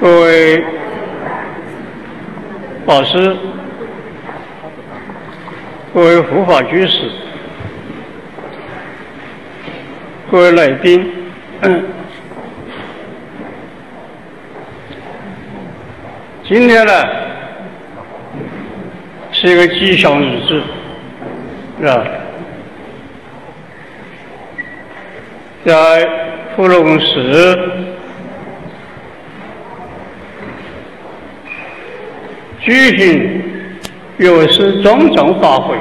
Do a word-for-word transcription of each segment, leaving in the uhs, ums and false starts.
各位法师、各位护法居士、各位来宾，嗯、今天呢是一个吉祥日子，是吧？在伏龙寺举行药师庄严法会，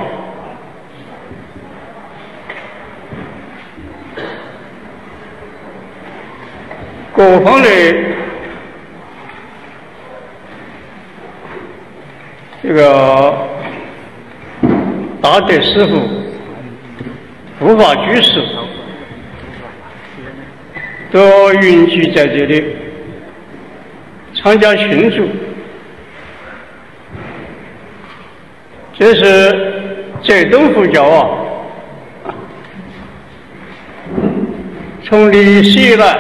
各方的这个大德师父、护法居士都云集在这里参加庆祝。这是浙东佛教啊，从历史以来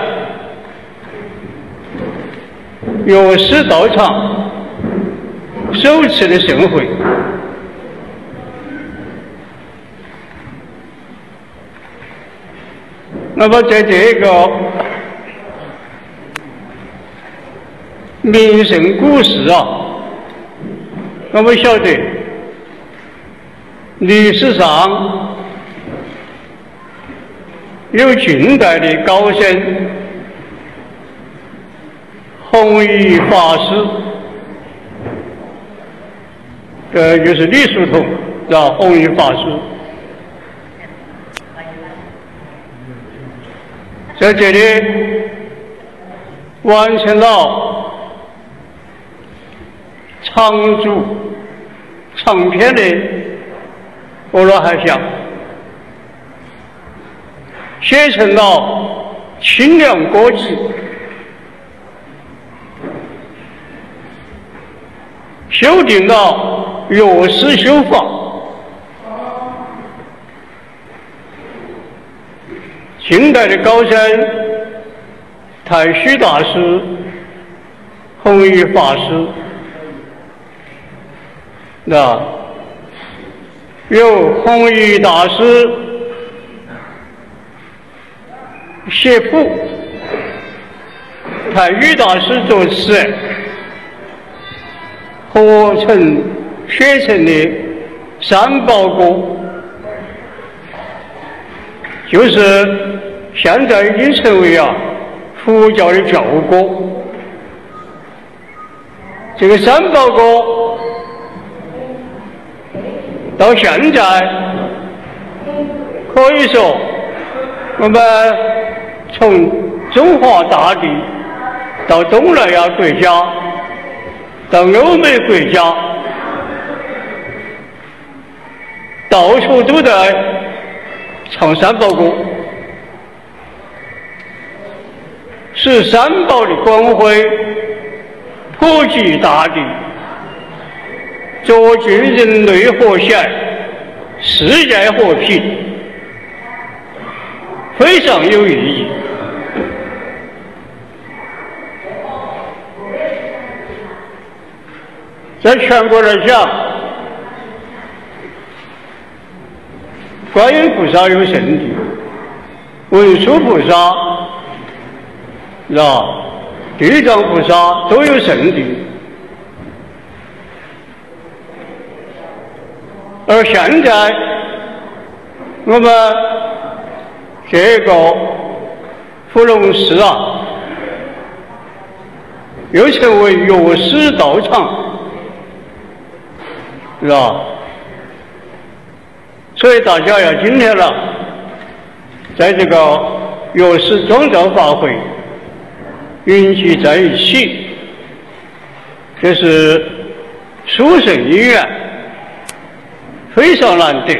药师道场首次的盛会。那么在这个名胜古时啊，我们晓得历史上有近代的高僧弘一法师，呃，就是李叔同，是吧？弘一法师在这里完成了长足长篇的阿罗汉相，写成了清凉歌集，修订了药师修法。清代的高僧太虚大师、弘一法师，那由弘一大师写谱，太虚大师作词，合成写成的三宝歌，就是现在已经成为啊佛教的教歌。这个三宝歌到现在可以说，我们从中华大地到东南亚国家，到欧美国家，到处都在唱三宝歌，使三宝的光辉普及大地，促进人类和谐、世界和平，非常有意义。在全国来讲，观音菩萨有圣地，文殊菩萨是吧？地藏菩萨都有圣地。而现在我们这个伏龙寺啊，又成为药师道场，是吧？所以大家要今天了，在这个药师庄严法会云集在一起，这是殊胜因缘，非常难得。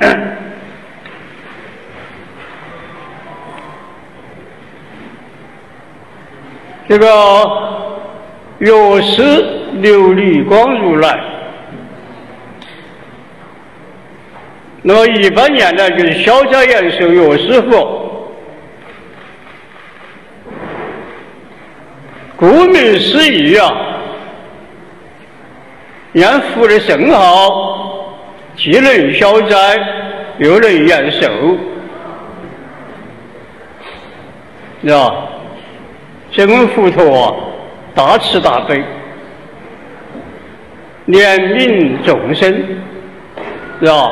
这个药师琉璃光如来，那么一般念呢就是小家延寿药师佛。 顾名思义啊，让福的甚好，既能消灾，又能延寿，是吧？所以我们佛陀啊，大慈大悲，怜悯众生，是吧？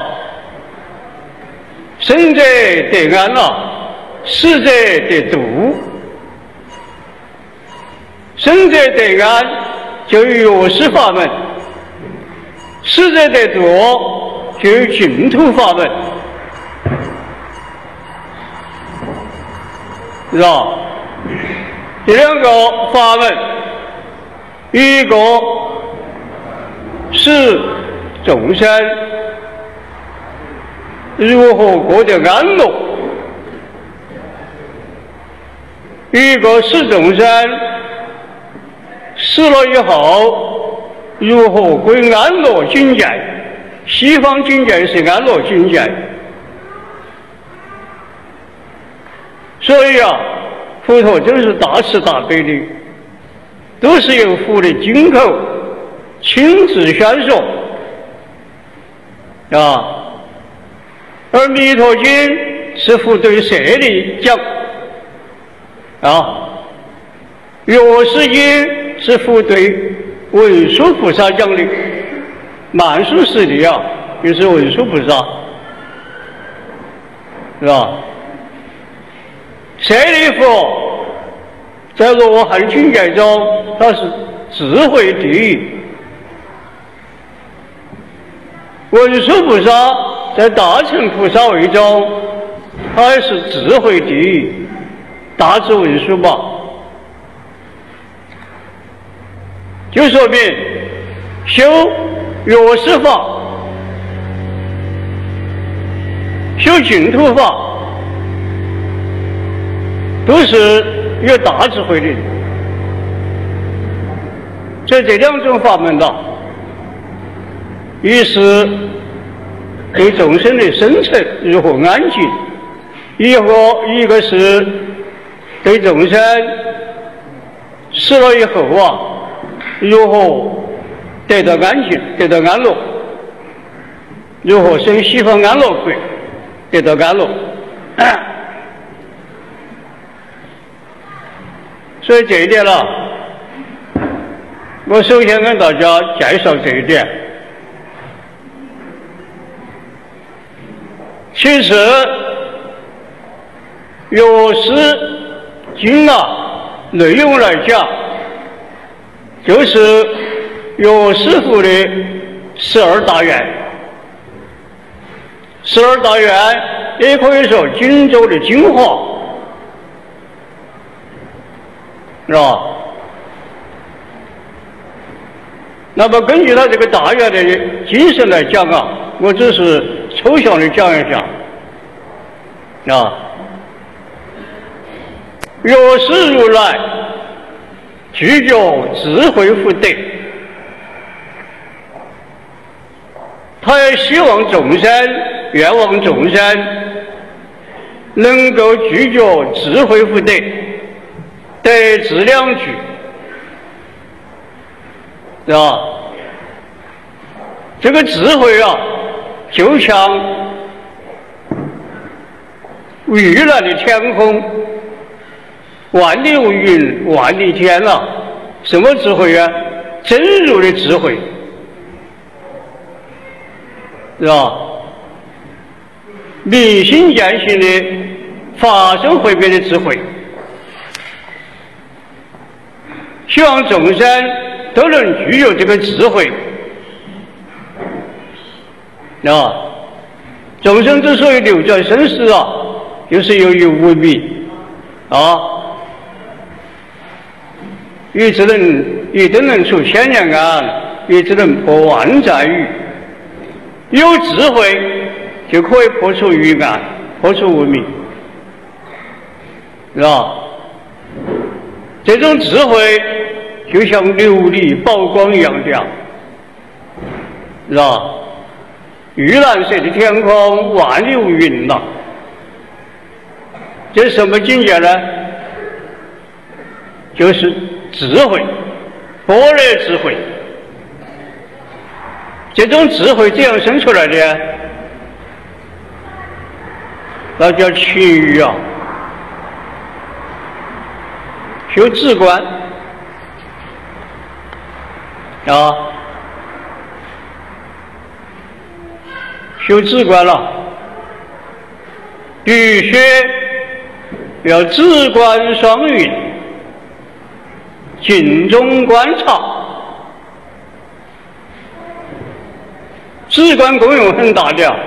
生者得安啊，死者得度。生者得安，就有药师法门；死者得度，就有净土法门，是吧？这两个法门，一个使众生如何过得安乐，一个使众生死了以后如何归安乐境界。西方境界是安乐境界，所以啊，佛陀真是大慈大悲的，都是由佛的经口亲自宣说啊。而《弥陀经》是佛对舍利讲啊，《药师经》是佛对文殊菩萨讲的，曼殊师利啊，就是文殊菩萨，是吧？舍利佛在罗汉境界中，他是智慧第一；文殊菩萨在大乘菩萨位中，他也是智慧第一，大智文殊嘛。就说明修药师法、修净土法，都是有大智慧的。在这两种法门呢，一是对众生的生存如何安静，一个一个是对众生死了以后啊，如何得到安静，得到安乐，如何生西方安乐国，得到安乐。所以这一点呢，我首先跟大家介绍这一点。其实药师经啊，内容来讲，就是药师佛的十二大愿。十二大愿也可以说经咒的精华，是吧？那么根据他这个大愿的精神来讲啊，我只是抽象的讲一讲啊。药师如来具有智慧福德，他也希望众生，愿望众生能够具有智慧福德，得智两具，是吧？这个智慧啊，就像蔚蓝的天空，万里无云，万里天啊！什么智慧啊？真如的智慧，是吧？明心见性的法身慧别的智慧，希望众生都能具有这个智慧，啊！众生之所以流转生死啊，就是由于无明啊。欲只能欲只能除千年安，欲只能破万载狱。有智慧就可以破除愚暗，破除无明，是吧？这种智慧就像琉璃宝光一样亮，是吧？玉蓝色的天空，万里无云了。这是什么境界呢？就是智慧，般若智慧。这种智慧怎样生出来的呀？那叫勤于啊，修智观啊，修智观了，必须要智观双运，静中观察。智观功用很大的，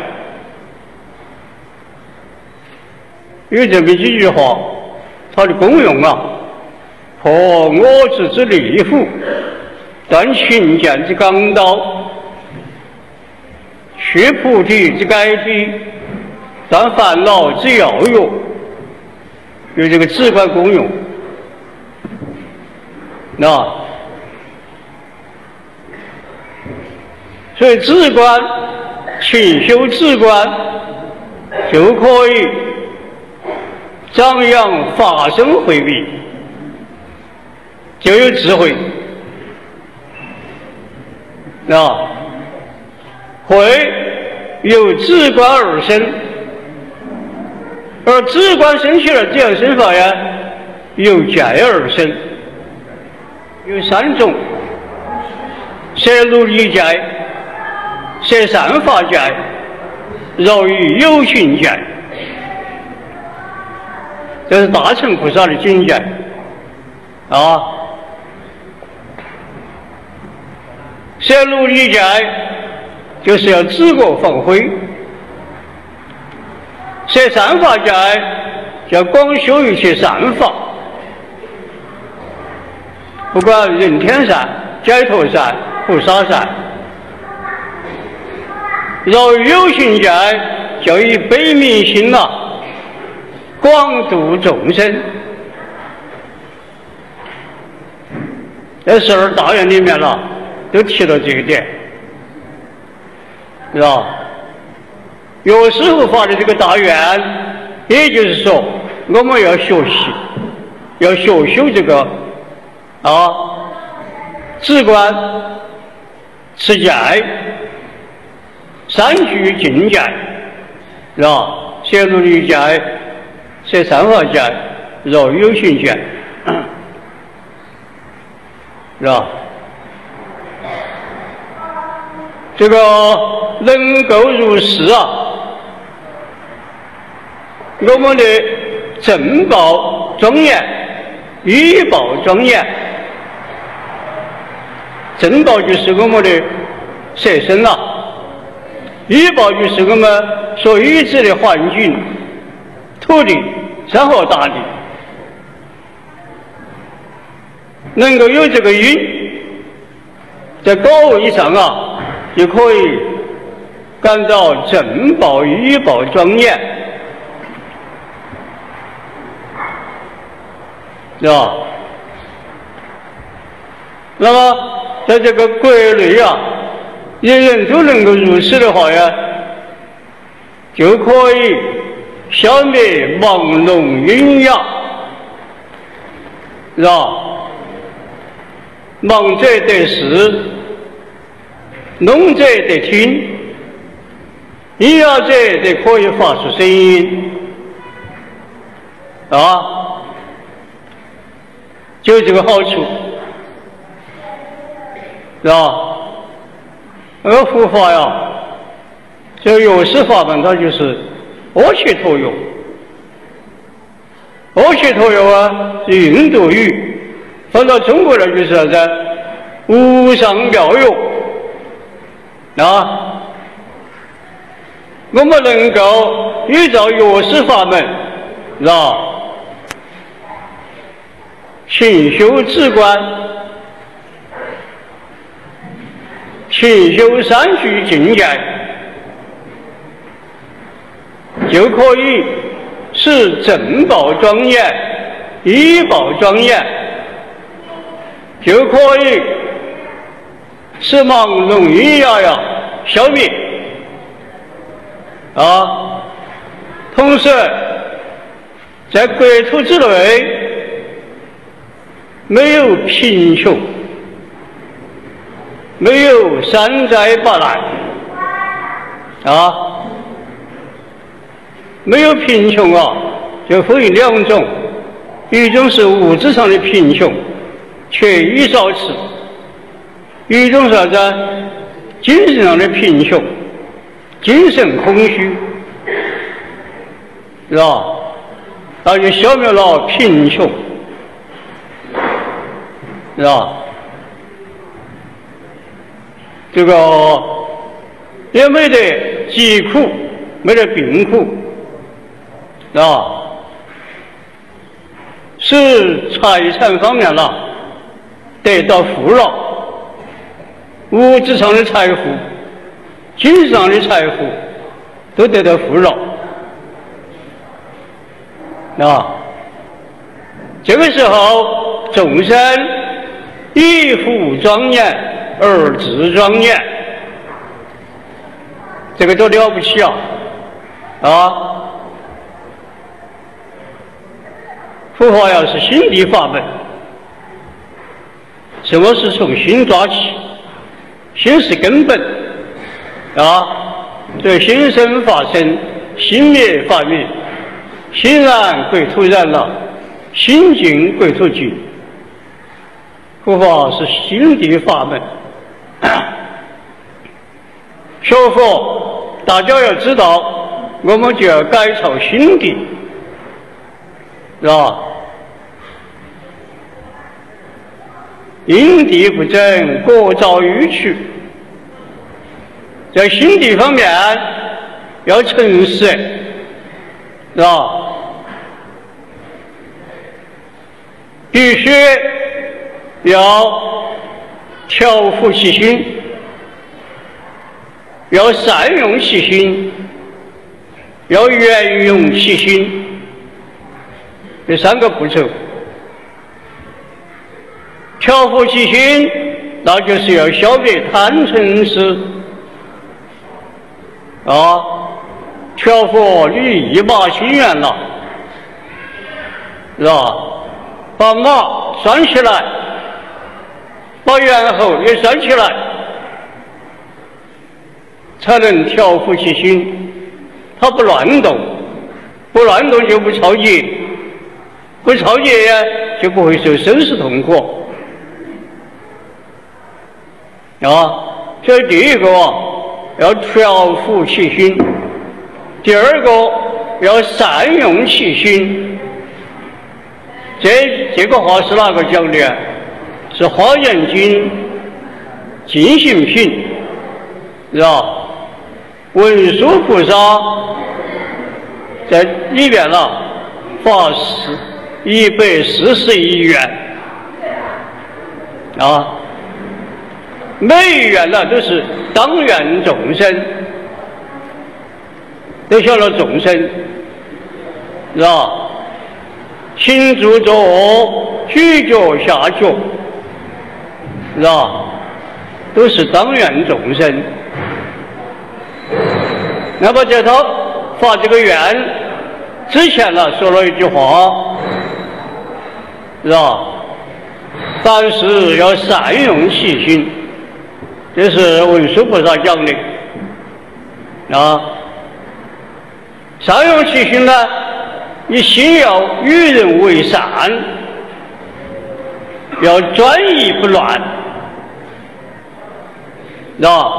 有这么几句话，它的功用啊，破我执之利缚，断群见之刚刀，去菩提之该地，断烦恼之要药，有这个智观功用。那所以智观，勤修智观，就可以张扬法身慧命，就有智慧。啊，慧由智观而生，而智观生起了怎样生法呀？由戒而生，有三种：摄入离戒、摄善法戒、饶于有情戒。这是大乘菩萨的境界啊！摄入离戒就是要自我放挥，摄善法戒要广修一切善法，不管人天善、解脱善、菩萨善。饶于有情戒叫以悲悯心呐、啊。广度众生，在十二大愿里面了，都提到这一点，是吧？有师父发的这个大愿，也就是说，我们要学习，要学修这个啊，智观、持戒、三聚净戒，是吧？摄入离戒。摄善法戒，饶有情戒，是吧？这个能够如是啊，我们的正报庄严，依报庄严。正报就是我们的色身啊，依报就是我们所依止的环境。土地、山河大地，能够有这个因，在高位上啊，就可以感到正报、依报庄严，是吧？那么，在这个国内啊，人人都能够如此的话呀，就可以消灭朦胧阴阳，是吧？盲者得视，聋者得听，咿呀者得可以发出声音，啊，就这个好处，是吧？那个佛法呀，这个有识法门，它就是阿耨多罗。阿耨多罗啊，是印度语，放到中国来就是啥子？无上妙用啊！我们能够依照药师法门，是吧？勤修智观，勤修三聚净戒，就可以使正报庄严、依报庄严，就可以使盲聋咿呀呀消灭啊！同时，在国土之内， 没有贫穷，没有山灾八难啊，没有贫穷啊，就分为两种，一种是物质上的贫穷，缺衣少吃；一种是啥子？精神上的贫穷，精神空虚，是吧？那就消灭了贫穷，是吧？这个也没得疾苦，没得病苦，是吧？是财产方面了得到富饶，物质上的财富、精神上的财富都得到富饶。啊，这个时候众生以福庄严而自庄严，这个多了不起啊！啊，佛法要是心地法门，什么是从心抓起？心是根本啊，这心生法生，心灭法灭。心然归土然了，心静归土静。佛法是心地法门。学佛，大家要知道，我们就要改造心地，是吧？因地不正，果遭迂曲。在心地方面要诚实，是吧？必须要调伏其心，要善用其心，要圆用其心，这三个步骤。调伏其心，那就是要消灭贪嗔痴啊，调伏你一马心愿了，是吧？把马拴起来，把猿猴也拴起来，才能调伏其心。它不乱动，不乱动就不超节，不超节呀，就不会受生死痛苦。啊，这是第一个，要调伏其心；第二个，要善用其心。这这个话是哪个讲的？是《华严经》净行品，是吧？文殊菩萨在里边了，发誓一百四十亿愿啊，每一愿呢都是当愿众生，都晓得众生，是吧？行住坐举脚下脚，是吧？都是当愿众生。那么在他发这个愿之前呢，说了一句话，是吧？凡事要善用其心，这是文殊菩萨讲的啊。善用其心呢，你心要与人为善，要专一不乱，是吧？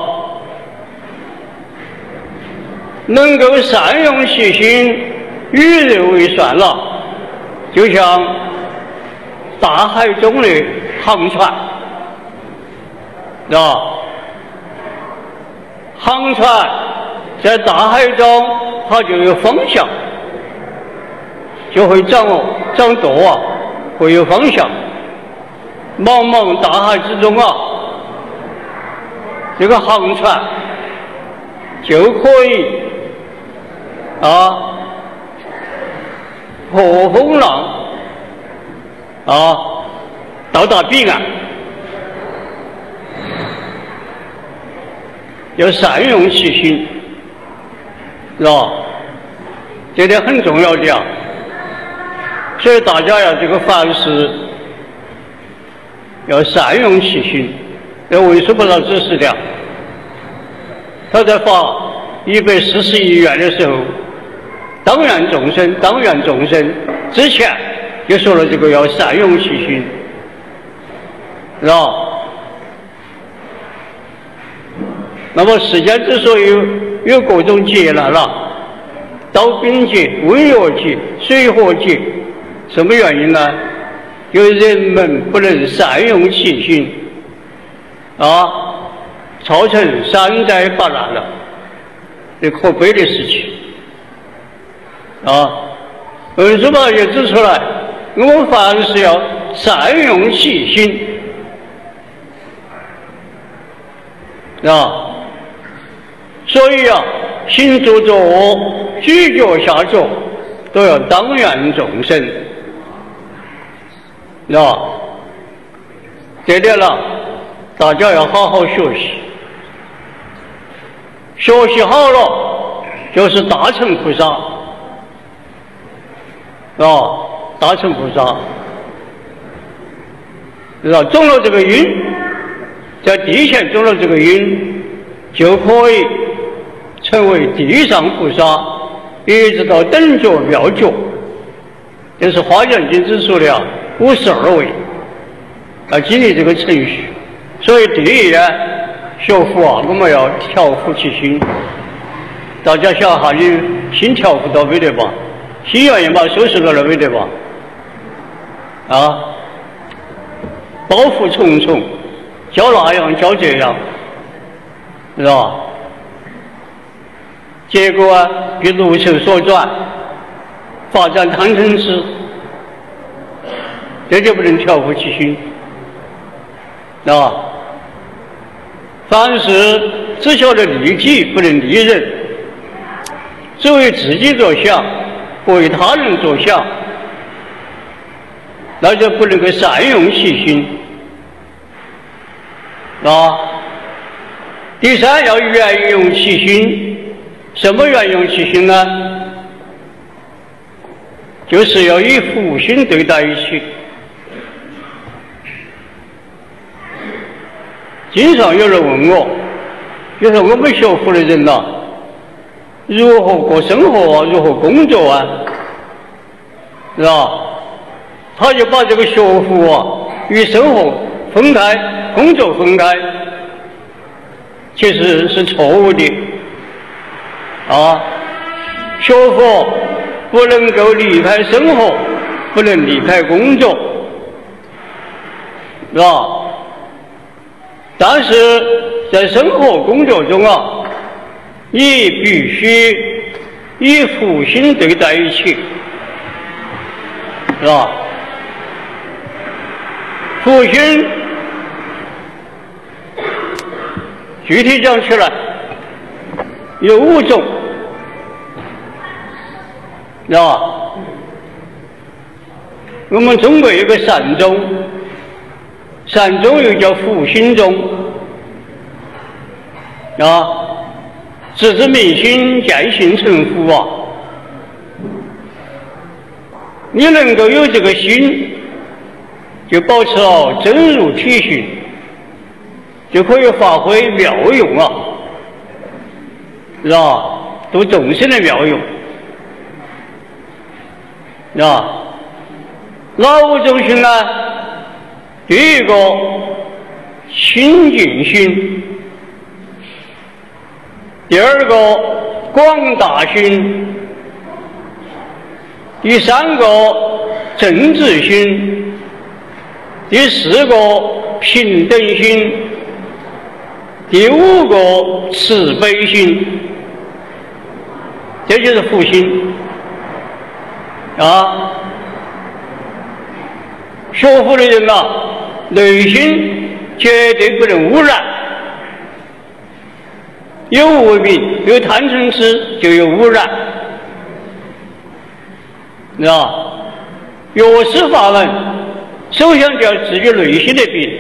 能够善用其心，与人为善了，就像大海中的航船，是吧？航船在大海中，它就有方向，就会掌握掌舵啊，会有方向。茫茫大海之中啊，这个航船就可以啊破风浪啊，到达彼岸。要善用其心，是吧？这点很重要的啊。所以大家要这个凡事要善用其心。这文殊菩萨指示的，他在发一百四十亿愿的时候，当愿众生，当愿众生之前就说了这个要善用其心，是吧？那么世间之所以有有各种劫难了，刀兵劫、瘟疫劫、水火劫，什么原因呢？就是人们不能善用其心，啊，造成山灾发难了，这可悲的事情。啊，文殊菩萨也指出来，我们凡事要善用其心，啊，所以啊，行住坐卧、居脚下坐都要当愿众生，啊，这点了，大家要好好学习，学习好了就是大乘菩萨。啊，大乘菩萨，知道种了这个因，在地前种了这个因，就可以成为地上菩萨，一直到等觉妙觉。这是《华严经》指出的五十二位，要经历这个程序。所以第一呢，学佛啊，我们要调伏其心。大家想哈，你心调伏到没得吧？心愿意把收拾到了没得吧？啊，包袱重重，教那样教这样，是吧？结果啊，被路球所转，发展贪嗔痴，这就不能调伏其心，啊！凡事只晓得利己，不能利人，只为自己着想，不为他人着想，那就不能够善用其心，啊！第三，要圆用其心。什么圆用其心呢？就是要以福心对待一切。经常有人问我，就说我们学佛的人呐、啊，如何过生活啊，如何工作啊，是吧？他就把这个学佛啊与生活分开，工作分开，其实是错误的。啊，学佛不能够离开生活，不能离开工作，是吧？但是在生活工作中啊，你必须以福心对待一切，是吧？福心具体讲起来有五种，是吧？我们中国有个善终，善终又叫福心终，啊，直至民心，见性成佛啊！你能够有这个心，就保持了真如体性，就可以发挥妙用啊！是吧？度众生的妙用，是吧？哪五种心呢？第一个清净心，第二个广大心，第三个正直心，第四个平等心，第五个慈悲心。这就是福心啊！学佛的人呐、啊，内心绝对不能污染。有无明，有贪嗔痴，就有污染，是吧？药师法门，首先就要治愈内心的病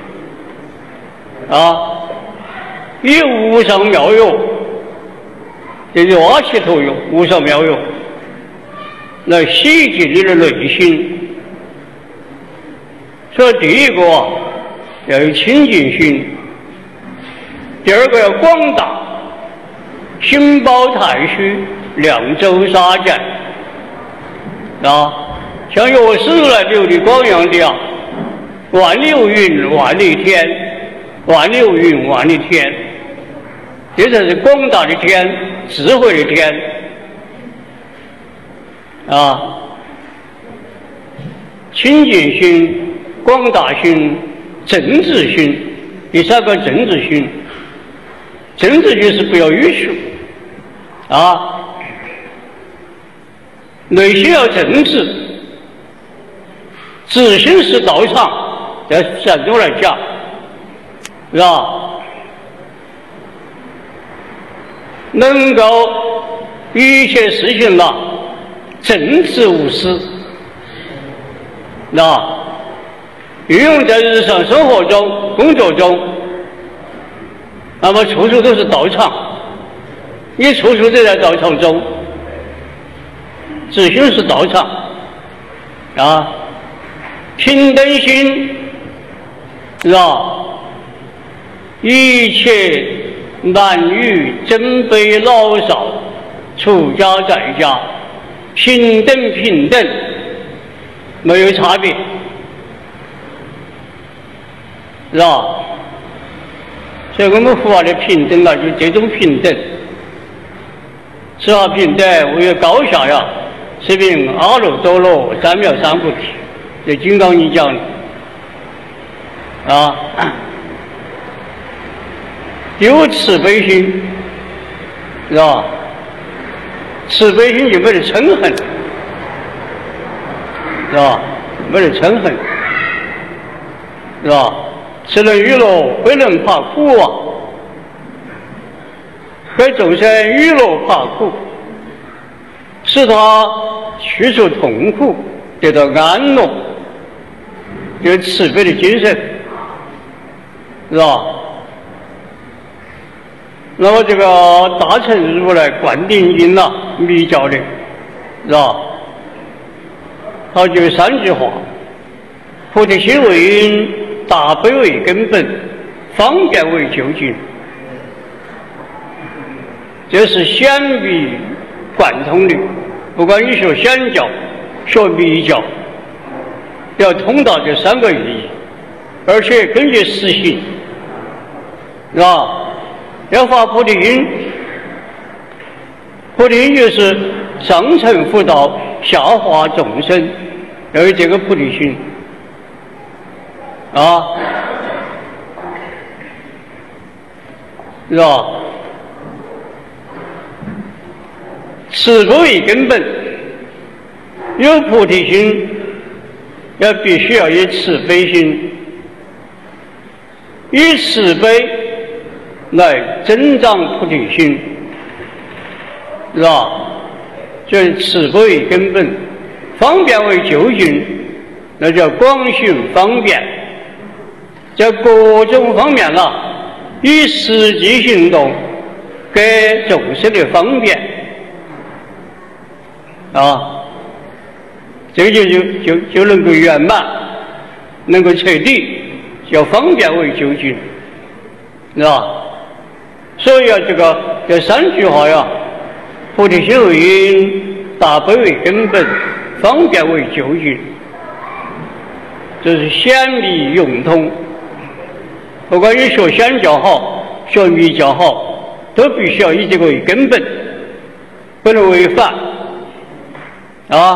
啊！以无上妙用。这就阿弥陀用无上妙用来洗净你的内心。所以第一个要有清净心；第二个要广大，心包太虚，量周沙界啊，像药师如来琉璃光一样的呀，万里有云，万里天，万里有云，万里天，这才是广大的天，智慧的天啊。清净心、广大心、正直心，第三个正直心。正直就是不要迂曲啊，内心要正直，自心是道场，在山东来讲，是吧？能够一切事情啦，正直无私，那运用在日常生活中、工作中，那么处处都是道场，你处处都在道场中，自心是道场啊，平等心是吧？一切男女尊卑老少，出家在家，平等平等，没有差别，是吧？所以我们佛法的平等啊，就这种平等，是吧？平等无有高下呀，是名阿耨多罗三藐三菩提，这金刚经讲的啊。有慈悲心，是吧？慈悲心就没得嗔恨，是吧？没得嗔恨，是吧？此能娱乐，非能怕苦啊！给众生娱乐怕苦，使他去除痛苦，得到安乐，就是慈悲的精神，是吧？那么这个大乘如来灌顶经呐，密教的，是吧？他就三句话：菩提心为因，大悲为根本，方便为究竟。这是显密贯通的，不管你学显教、学密教，要通达这三个意义，而且根据实行，是吧？要发菩提心，菩提心就是上乘佛道，下化众生，要有这个菩提心啊，是吧？慈悲为根本，有菩提心，要必须要有慈悲心，以慈悲来增长菩提心，是吧？就是慈悲为根本，方便为究竟，那叫广行方便，在各种方面啦，以实际行动给众生的方便啊，这个就就就就能够圆满，能够彻底，叫方便为究竟，是吧？所以啊，这个这三句话呀，菩提心为因，大悲为根本，方便为究竟，这是显密融通。不管你学显教好，学密教好，都必须要以这个为根本，不能违反啊。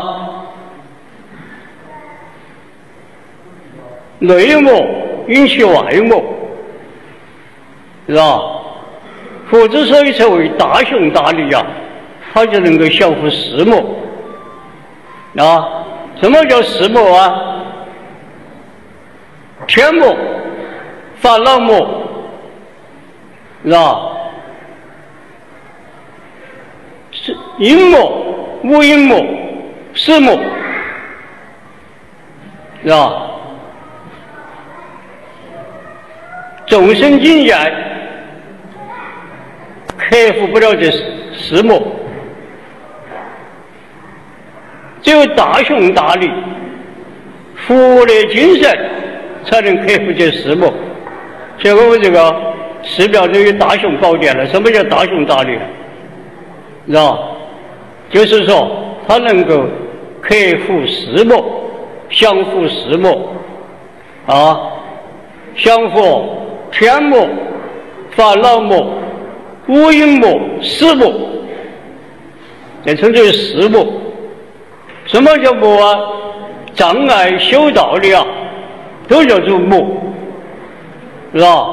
内膜引起外膜，是吧？佛之所以成为大雄大力啊，他就能够降服四魔啊。什么叫四魔啊？天魔、烦恼魔，是吧？是阴魔、无阴魔、四魔，是吧？众生境界克服不了这四魔，只有大雄大力、佛的精神才能克服这四魔。所以我们这个寺庙都有大雄宝殿了。什么叫大雄大力？是吧？就是说他能够克服四魔，降服四魔啊，降服天魔、烦恼魔、五阴魔、四魔，这称之为四魔。什么叫魔啊？障碍修道的啊，都叫做魔，是吧？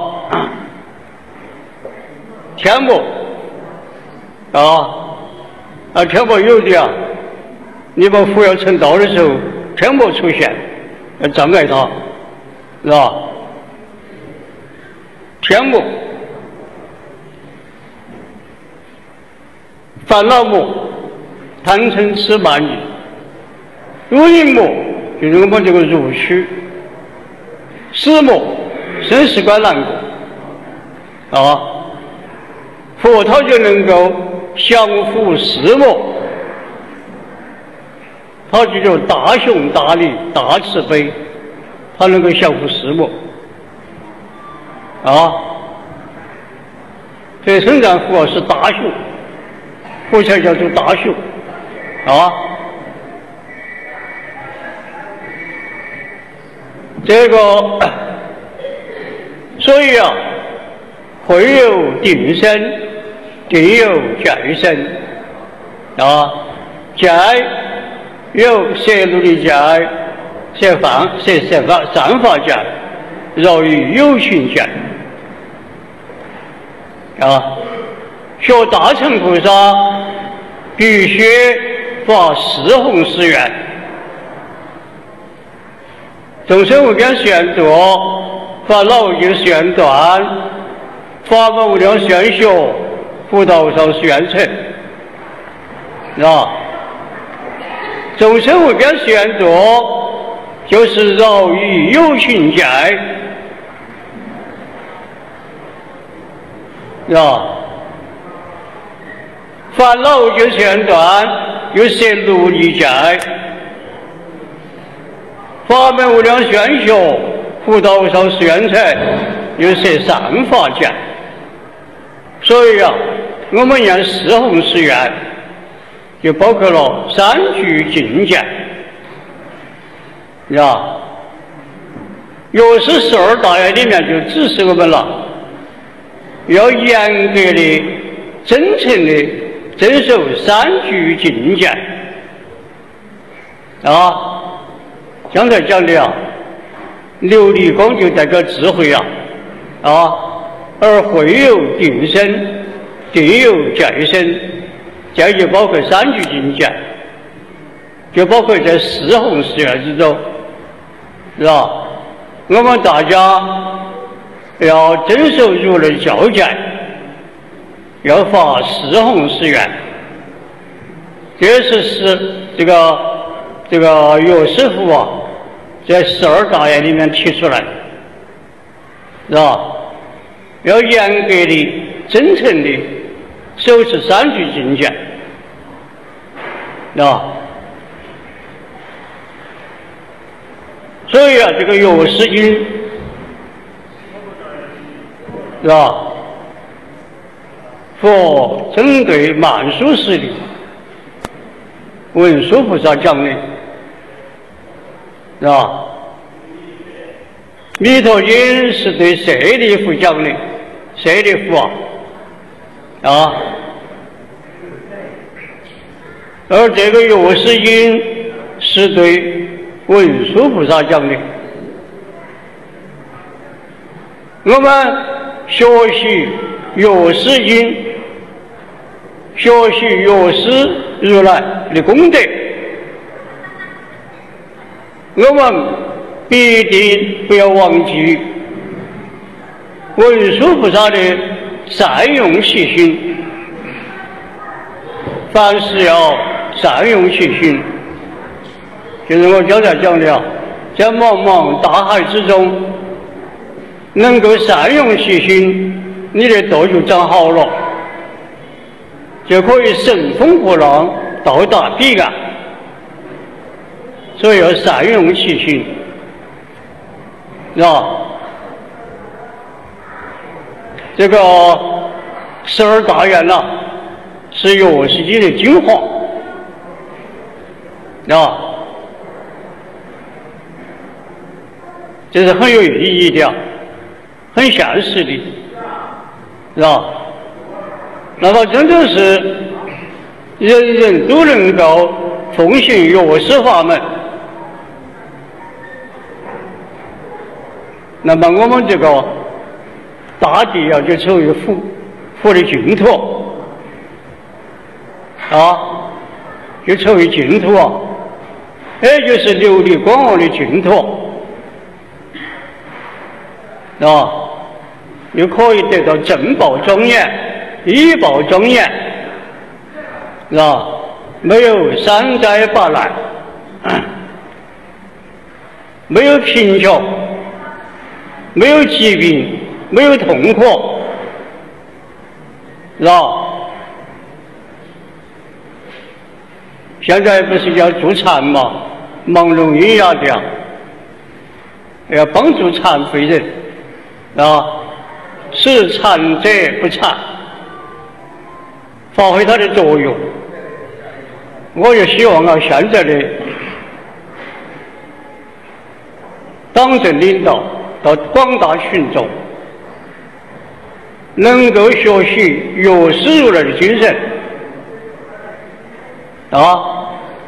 天魔啊，啊天魔有的啊，你把佛要成道的时候，天魔出现，要障碍他，是吧？天魔、烦恼魔、贪嗔痴慢疑、五阴魔就是我们这个入虚，四魔生死关难过啊，佛他就能够降服四魔，他就叫大雄大力、大慈悲，他能够降服四魔啊。所以圣战佛是大雄，佛才叫做大雄啊。这个，所以啊，会有定身，定有戒身啊。戒有摄入的戒、摄放、摄摄法、散法戒，饶于有情戒啊。学大乘菩萨必须发四弘誓愿。众生无边誓度，烦恼无尽誓愿断，法门无量誓愿学，佛道上誓愿成。是吧？众生无边誓愿度，就是饶于有情戒，是吧？烦恼无尽誓愿断，又摄六力戒。法门无量誓愿学，佛道上誓愿成，又摄三法戒。所以啊，我们念四弘誓愿，就包括了三聚净戒，是吧？药师十二大愿里面就指示我们了，要严格的、真诚的遵守三聚净戒啊。刚才讲的啊，琉璃光就代表智慧啊，啊，而会有定身，定有戒身，戒就包括三聚净戒，就包括在四弘誓愿之中，是吧？我们大家要遵守如来教戒，要发四弘誓愿，这是是这个这个药师佛啊，在十二大愿里面提出来，是吧？要严格的、真诚的守持三聚净戒，是吧？所以啊，这个药师经，是吧？佛针对曼殊师利文殊菩萨讲的，是吧？弥陀经是对舍利弗讲的，舍利弗啊，啊，而这个药师经是对文殊菩萨讲的。我们学习药师经，学习药师如来的功德，我们必定不要忘记文殊菩萨的善用其心，凡事要善用其心。就是我刚才讲的，在茫茫大海之中，能够善用其心，你的道就长好了，就可以乘风破浪，到达彼岸。所以要善用其心是吧？这个十二大愿呐、啊，是药师经的精华，啊，这是很有意义的，很现实的，是吧？那么真正是人人都能够奉行药师法门，那么我们这个大地啊，就成为佛佛的净土啊，就成为净土啊，也就是琉璃光王的净土啊，又可以得到正报庄严、医报庄严啊，没有三灾八难，没有贫穷，没有疾病，没有痛苦，是吧？现在不是要助残嘛，盲聋喑哑的，要帮助残废人，啊，使残者不残，发挥它的作用。我也希望啊，现在的党政领导到广大群众能够学习药师如来的精神啊，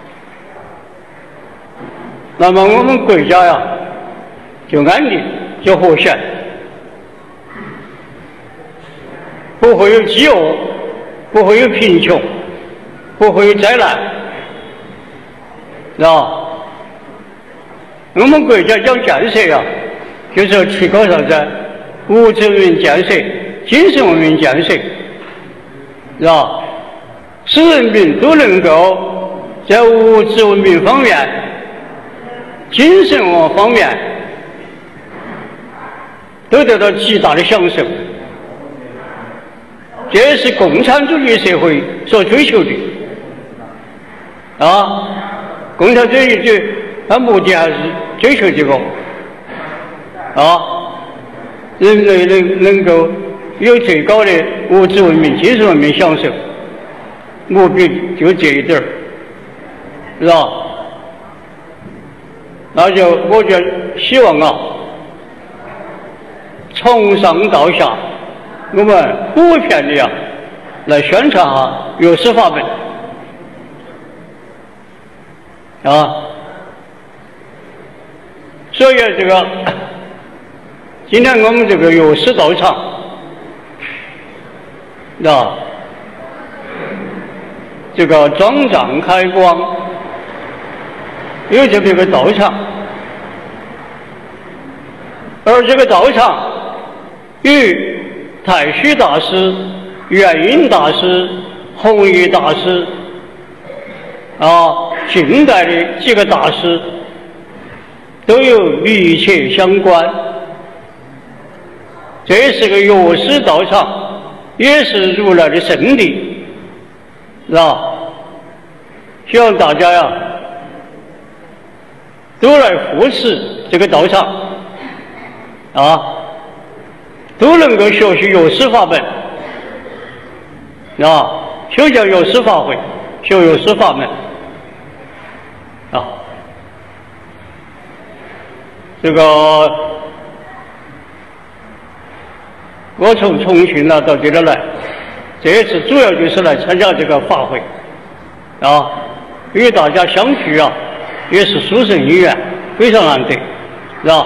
那么我们国家呀就安定，就和谐，不会有饥饿，不会有贫穷，不会有灾难，啊，我们国家讲建设呀，就是要提高啥子物质文明建设、精神文明建设，是吧？使人民都能够在物质文明方面、精神文化方面都得到极大的享受，这是共产主义社会所追求的啊！共产主义者他目的还是追求这个啊，人类能能够有最高的物质文明、精神文明享受，目标就这一点儿，是吧？那就我就希望啊，从上到下，我们普遍的呀来宣传下药师法门啊。所以这个今天我们这个药师道场啊，这个庄严开光，有这么一个道场，而这个道场与太虚大师、元婴大师、弘一大师啊，近代的几个大师都有密切相关。这是个药师道场，也是如来的圣地，是吧？希望大家呀都来扶持这个道场啊，都能够学习药师法门啊，修讲药师法会，修药师法门啊。这个我从重庆呢到这里来，这一次主要就是来参加这个法会啊，与大家相聚啊，也是殊胜因缘，非常难得，是吧？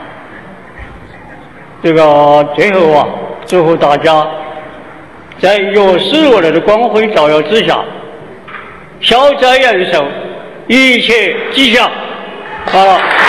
这个最后啊，祝福大家在药师如来的光辉照耀之下，消灾延寿，一切吉祥。好了。